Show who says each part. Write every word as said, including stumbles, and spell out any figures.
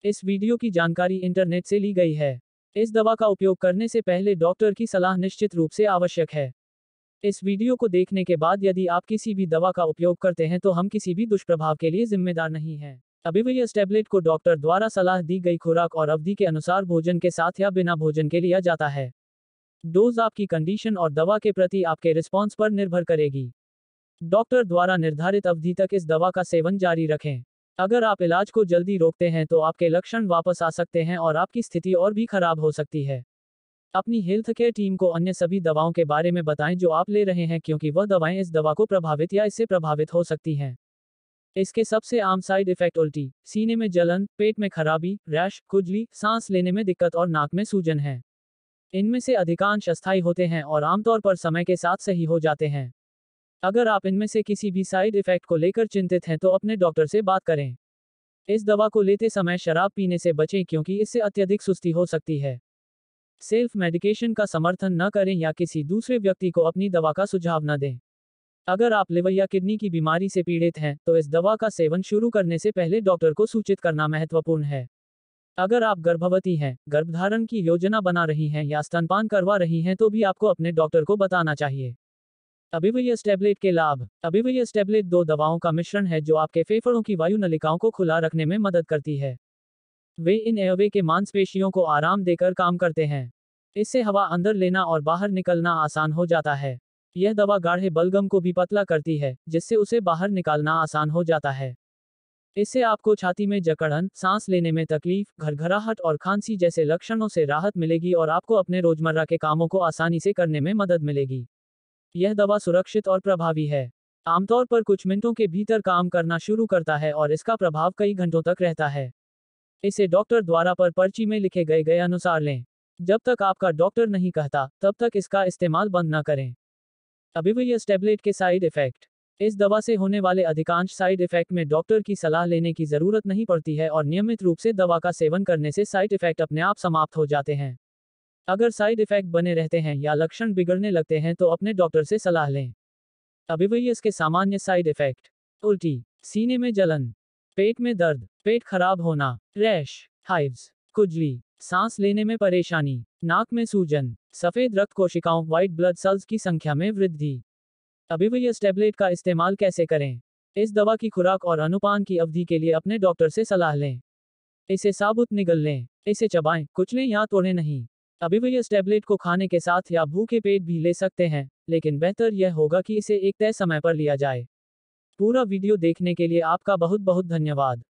Speaker 1: इस वीडियो की जानकारी इंटरनेट से ली गई है। इस दवा का उपयोग करने से पहले डॉक्टर की सलाह निश्चित रूप से आवश्यक है। इस वीडियो को देखने के बाद यदि आप किसी भी दवा का उपयोग करते हैं तो हम किसी भी दुष्प्रभाव के लिए जिम्मेदार नहीं हैं। अबिवियस टैबलेट को डॉक्टर द्वारा सलाह दी गई खुराक और अवधि के अनुसार भोजन के साथ या बिना भोजन के लिया जाता है। डोज आपकी कंडीशन और दवा के प्रति आपके रिस्पॉन्स पर निर्भर करेगी। डॉक्टर द्वारा निर्धारित अवधि तक इस दवा का सेवन जारी रखें। अगर आप इलाज को जल्दी रोकते हैं तो आपके लक्षण वापस आ सकते हैं और आपकी स्थिति और भी खराब हो सकती है। अपनी हेल्थ केयर टीम को अन्य सभी दवाओं के बारे में बताएं जो आप ले रहे हैं, क्योंकि वह दवाएं इस दवा को प्रभावित या इससे प्रभावित हो सकती हैं। इसके सबसे आम साइड इफेक्ट उल्टी, सीने में जलन, पेट में खराबी, रैश, खुजली, सांस लेने में दिक्कत और नाक में सूजन है। इनमें से अधिकांश अस्थायी होते हैं और आमतौर पर समय के साथ सही हो जाते हैं। अगर आप इनमें से किसी भी साइड इफेक्ट को लेकर चिंतित हैं तो अपने डॉक्टर से बात करें। इस दवा को लेते समय शराब पीने से बचें क्योंकि इससे अत्यधिक सुस्ती हो सकती है। सेल्फ मेडिकेशन का समर्थन न करें या किसी दूसरे व्यक्ति को अपनी दवा का सुझाव न दें। अगर आप लिवर या किडनी की बीमारी से पीड़ित हैं तो इस दवा का सेवन शुरू करने से पहले डॉक्टर को सूचित करना महत्वपूर्ण है। अगर आप गर्भवती हैं, गर्भधारण की योजना बना रही हैं या स्तनपान करवा रही हैं तो भी आपको अपने डॉक्टर को बताना चाहिए। अबिवियस टैबलेट के लाभ। अबिवियस टैबलेट दो दवाओं का मिश्रण है जो आपके फेफड़ों की वायु नलिकाओं को खुला रखने में मदद करती है। वे इन एयरवे के मांसपेशियों को आराम देकर काम करते हैं। इससे हवा अंदर लेना और बाहर निकलना आसान हो जाता है। यह दवा गाढ़े बलगम को भी पतला करती है, जिससे उसे बाहर निकालना आसान हो जाता है। इससे आपको छाती में जकड़न, सांस लेने में तकलीफ, घरघराहट और खांसी जैसे लक्षणों से राहत मिलेगी और आपको अपने रोजमर्रा के कामों को आसानी से करने में मदद मिलेगी। यह दवा सुरक्षित और प्रभावी है। आमतौर पर कुछ मिनटों के भीतर काम करना शुरू करता है और इसका प्रभाव कई घंटों तक रहता है। इसे डॉक्टर द्वारा पर पर्ची में लिखे गए गए अनुसार लें। जब तक आपका डॉक्टर नहीं कहता, तब तक इसका इस्तेमाल बंद न करें। अबिवियस टैबलेट के साइड इफेक्ट। इस दवा से होने वाले अधिकांश साइड इफेक्ट में डॉक्टर की सलाह लेने की जरूरत नहीं पड़ती है और नियमित रूप से दवा का सेवन करने से साइड इफेक्ट अपने आप समाप्त हो जाते हैं। अगर साइड इफेक्ट बने रहते हैं या लक्षण बिगड़ने लगते हैं तो अपने डॉक्टर से सलाह लें। अबिवियस के सामान्य साइड इफेक्ट। उल्टी, सीने में जलन, पेट में दर्द, पेट खराब होना, रैश, हाइव्स, खुजली, सांस लेने में परेशानी, नाक में सूजन, सफेद रक्त कोशिकाओं व्हाइट ब्लड सेल्स की संख्या में वृद्धि। अबिवियस टैबलेट का इस्तेमाल कैसे करें। इस दवा की खुराक और अनुपान की अवधि के लिए अपने डॉक्टर से सलाह लें। इसे साबुत निगल लें। इसे चबाएं, कुचलें या तोड़ें नहीं। अबिवियस टैबलेट को खाने के साथ या भूखे पेट भी ले सकते हैं, लेकिन बेहतर यह होगा कि इसे एक तय समय पर लिया जाए। पूरा वीडियो देखने के लिए आपका बहुत बहुत धन्यवाद।